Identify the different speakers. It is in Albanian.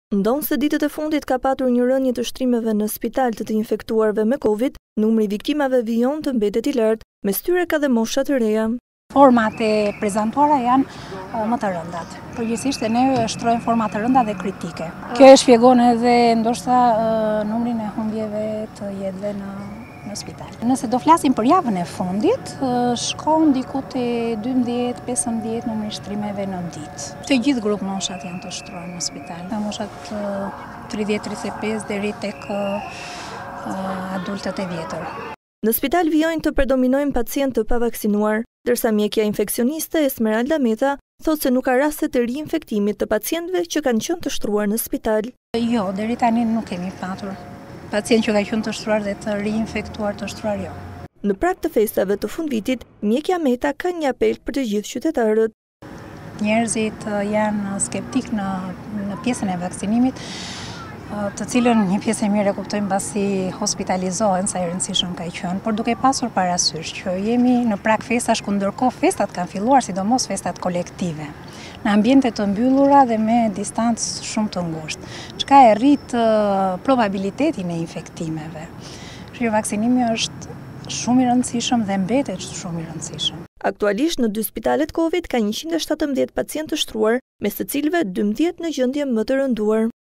Speaker 1: Ndonëse ditët e fundit ka patur një rënie të shtrimeve në spital të infektuarve me Covid, numri viktimave vijon të mbetet i lartë, mes tyre ka dhe mosha të reja.
Speaker 2: Format e prezantuara janë më të rëndat. Përgjithsisht ne shtrojmë forma të rënda dhe kritike. Kjo e shpjegon edhe ndoshta numrin e humbjeve të jetëve në spital. Nëse do flasim për javën e fundit, shkon diku te 12-15 numri shtrimeve në ditë. Të gjithë grup moshat janë të shtruar në spital. Nga moshat 30-35 deri tek adultët e vjetër.
Speaker 1: Në spital vijojnë të predominojnë pacientë të pavaksinuar, ndërsa mjekja infeksioniste Esmeralda Meta thotë se nuk ka raste të riinfektimit të pacientëve që kanë qenë të shtruar në spital.
Speaker 2: Jo, deri tani nuk kemi patur pacient që ka qenë të shtruar dhe të riinfektuar të shtruar jo.
Speaker 1: Në prag të festave të fundvitit, mjekja Meta ka një apel për të gjithë qytetarët.
Speaker 2: Njerëzit janë skeptik në pjesën e vaksinimit, të cilën një pjesë e mirë e kuptojmë mbasi hospitalizohen, sa e rëndësishëm ka qenë, por duke pasur parasysh që jemi në prag festash ku ndërkohë festat kanë filluar, sidomos festat kolektive, në ambiente të mbyllura dhe me distancë shumë të ngushtë, çka e rrit probabilitetin e infektimeve. Kështu vaksinimi është shumë i rëndësishëm dhe mbetet shumë i rëndësishëm.
Speaker 1: Aktualisht në 2 spitalet Covid ka 117 pacientë të shtruar, mes të cilëve 12 në gjendje më të rënduar.